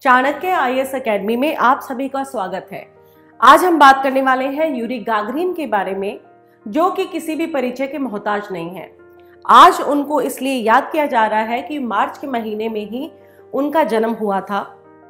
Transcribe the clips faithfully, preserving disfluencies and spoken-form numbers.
Chanakya I A S academy में आप सभी का स्वागत है। आज हम बात करने वाले हैं यूरी गागरिन के बारे में, जो कि किसी भी परिचय के मोहताज नहीं है। आज उनको इसलिए याद किया जा रहा है कि मार्च के महीने में ही उनका जन्म हुआ था।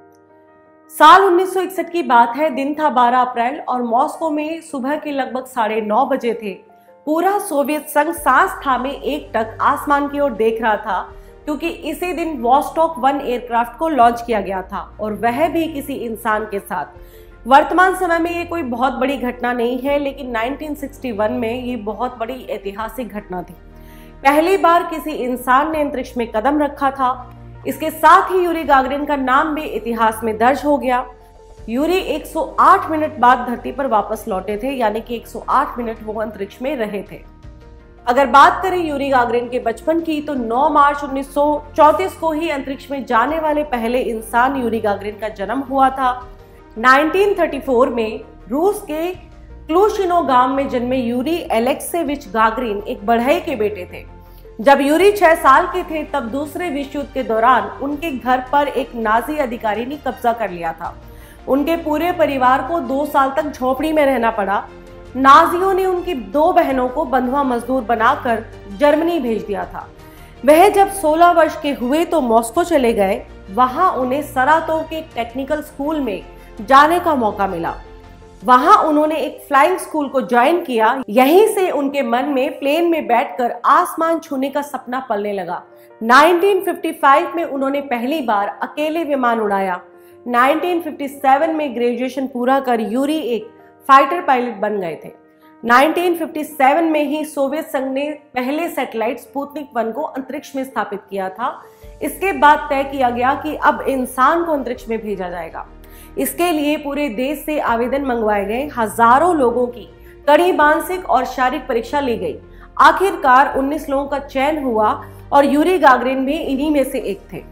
साल उन्नीस सौ इकसठ की बात है। दिन था बारह अप्रैल और मॉस्को में सुबह के लगभग साढ़े नौ बजे थे। पूरा सोवियत संघ सांस थामे एकटक आसमान की ओर देख रहा था, क्योंकि इसी दिन वॉस्टॉक वन एयरक्राफ्ट को लॉन्च किया गया था, और वह भी किसी इंसान के साथ। वर्तमान समय में ये कोई बहुत बड़ी घटना नहीं है, लेकिन उन्नीस सौ इकसठ में ये बहुत बड़ी ऐतिहासिक घटना थी। पहली बार किसी इंसान ने अंतरिक्ष में कदम रखा था। इसके साथ ही यूरी गागरिन का नाम भी इतिहास में दर्ज हो गया। यूरी एक सौ आठ मिनट बाद धरती पर वापस लौटे थे, यानी कि एक सौ आठ मिनट वो अंतरिक्ष में रहे थे। अगर बात करें यूरी गागरिन के बचपन की, तो नौ मार्च उन्नीस सौ चौंतीस को ही अंतरिक्ष में जाने वाले पहले इंसान यूरी गागरिन का जन्म हुआ था। उन्नीस सौ चौंतीस में रूस के क्लूशिनो गांव में जन्मे यूरी एलेक्सेविच गागरिन एक बढ़ई के बेटे थे। जब यूरी छह साल के थे, तब दूसरे विश्व युद्ध के दौरान उनके घर पर एक नाजी अधिकारी ने कब्जा कर लिया था। उनके पूरे परिवार को दो साल तक झोपड़ी में रहना पड़ा। नाजियों ने उनकी दो बहनों को बंधुआ मजदूर बनाकर जर्मनी भेज दिया था। वह जब सोलह वर्ष के हुए तो मॉस्को चले गए। वहां उन्हें सरातोव के टेक्निकल स्कूल में जाने का मौका मिला। वहां उन्होंने एक फ्लाइंग स्कूल को ज्वाइन किया। यहीं से उनके मन में प्लेन में बैठकर आसमान छूने का सपना पलने लगा। उन्नीस सौ पचपन में उन्होंने पहली बार अकेले विमान उड़ाया। उन्नीस सौ सत्तावन में ग्रेजुएशन पूरा कर यूरी एक फाइटर पायलट बन गए थे। उन्नीस सौ सत्तावन में ही सोवियत संघ ने पहले सैटेलाइट स्पुतनिक वन को अंतरिक्ष में स्थापित किया था। इसके बाद तय किया गया कि अब इंसान को अंतरिक्ष में भेजा जाएगा। इसके लिए पूरे देश से आवेदन मंगवाए गए। हजारों लोगों की कड़ी मानसिक और शारीरिक परीक्षा ली गई। आखिरकार उन्नीस लोगों का चयन हुआ और यूरी गागरिन भी इन्हीं में से एक थे।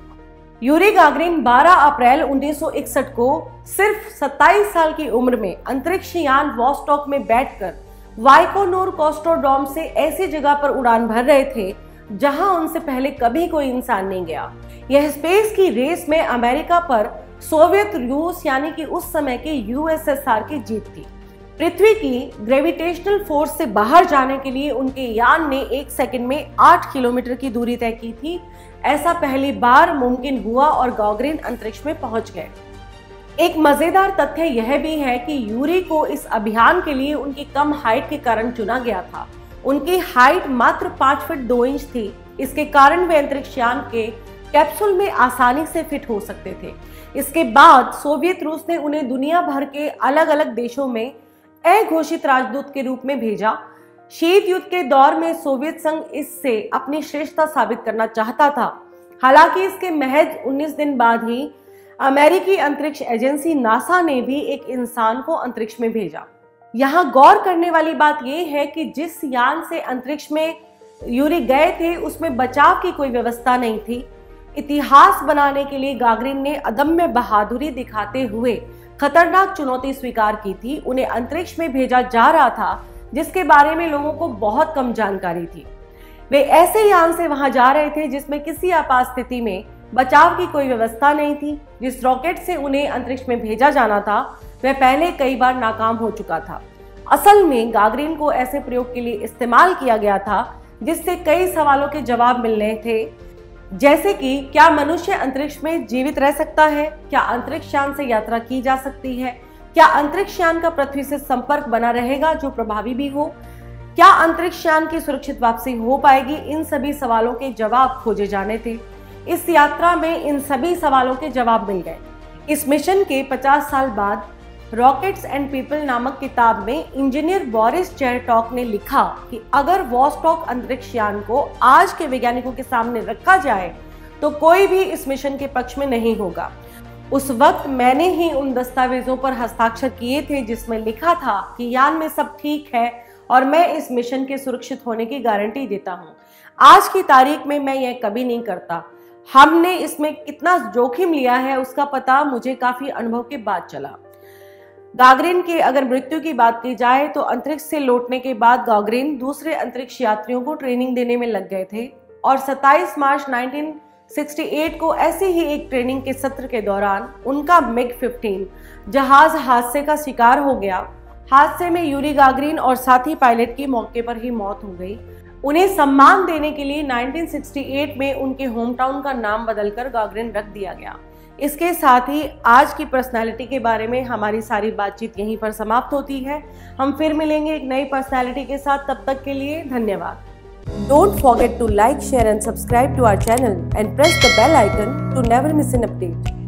यूरी गागरिन बारह अप्रैल उन्नीस सौ इकसठ को सिर्फ सत्ताईस साल की उम्र में अंतरिक्ष यान वॉस्टॉक में बैठकर वाइकोनूर कोस्मोड्रोम से ऐसी जगह पर उड़ान भर रहे थे जहां उनसे पहले कभी कोई इंसान नहीं गया। यह स्पेस की रेस में अमेरिका पर सोवियत रूस यानी कि उस समय के यू एस एस आर की जीत थी। पृथ्वी की ग्रेविटेशनल फोर्स से बाहर जाने के लिए उनके यान ने एक सेकंड में आठ किलोमीटर की दूरी तय की थी। ऐसा पहली बार मुमकिन हुआ और गागरिन अंतरिक्ष में पहुंच गए। एक मजेदार तथ्य यह भी है कि यूरी को इस अभियान के लिए उनकी कम हाइट के कारण चुना गया था। उनकी हाइट मात्र पाँच फीट दो इंच थी। इसके कारण वे अंतरिक्ष यान के कैप्सूल में आसानी से फिट हो सकते थे। इसके बाद सोवियत रूस ने उन्हें दुनिया भर के अलग अलग देशों में अघोषित राजदूत के रूप में भेजा। शीत युद्ध के दौर में सोवियत संघ इससे अपनी श्रेष्ठता साबित करना चाहता था। हालांकि इसके महज उन्नीस दिन बाद ही अमेरिकी अंतरिक्ष एजेंसी नासा ने भी एक इंसान को अंतरिक्ष में भेजा। यहाँ गौर करने वाली बात यह है कि जिस यान से अंतरिक्ष में यूरी गए थे, उसमें बचाव की कोई व्यवस्था नहीं थी। इतिहास बनाने के लिए गागरिन ने अदम्य बहादुरी दिखाते हुए खतरनाक चुनौती स्वीकार की थी। उन्हें अंतरिक्ष में भेजा जा रहा था जिसके बारे में लोगों को बहुत कम जानकारी थी। वे ऐसे यान से वहां जा रहे थे जिसमें किसी आपात स्थिति में बचाव की कोई व्यवस्था नहीं थी। जिस रॉकेट से उन्हें अंतरिक्ष में भेजा जाना था, वह पहले कई बार नाकाम हो चुका था। असल में गागरिन को ऐसे प्रयोग के लिए इस्तेमाल किया गया था जिससे कई सवालों के जवाब मिलने थे, जैसे कि क्या मनुष्य अंतरिक्ष में जीवित रह सकता है, क्या अंतरिक्ष यान से यात्रा की जा सकती है, क्या अंतरिक्ष यान का पृथ्वी से संपर्क बना रहेगा जो प्रभावी भी हो, क्या अंतरिक्ष यान की सुरक्षित वापसी हो पाएगी। इन सभी सवालों के जवाब खोजे जाने थे। इस यात्रा में इन सभी सवालों के जवाब मिल गए। इस मिशन के पचास साल बाद रॉकेट्स एंड पीपल नामक किताब में इंजीनियर बोरिस चेरटॉक ने लिखा कि अगर वॉस्टॉक अंतरिक्ष यान को आज के वैज्ञानिकों के सामने रखा जाए तो कोई भी इस मिशन के पक्ष में नहीं होगा। उस वक्त मैंने ही उन दस्तावेजों पर हस्ताक्षर किए थे जिसमें लिखा था कि यान में सब ठीक है और मैं इस मिशन के सुरक्षित होने की गारंटी देता हूँ। आज की तारीख में मैं यह कभी नहीं करता। हमने इसमें कितना जोखिम लिया है उसका पता मुझे काफी अनुभव के बाद चला। गागरिन के अगर मृत्यु की बात की जाए तो अंतरिक्ष से लौटने के बाद गागरिन दूसरे अंतरिक्ष यात्रियों को ट्रेनिंग देने में लग गए थे और सत्ताईस मार्च उन्नीस अड़सठ को ऐसे ही एक ट्रेनिंग के सत्र के दौरान उनका मिग पंद्रह जहाज हादसे का शिकार हो गया। हादसे में यूरी गागरिन और साथी पायलट की मौके पर ही मौत हो गई। उन्हें सम्मान देने के लिए उन्नीस सौ अड़सठ में उनके होम टाउन का नाम बदलकर गागरिन रख दिया गया। इसके साथ ही आज की पर्सनालिटी के बारे में हमारी सारी बातचीत यहीं पर समाप्त होती है। हम फिर मिलेंगे एक नई पर्सनालिटी के साथ, तब तक के लिए धन्यवाद। Don't forget to like, share and subscribe to our channel and press the bell icon to never miss an update.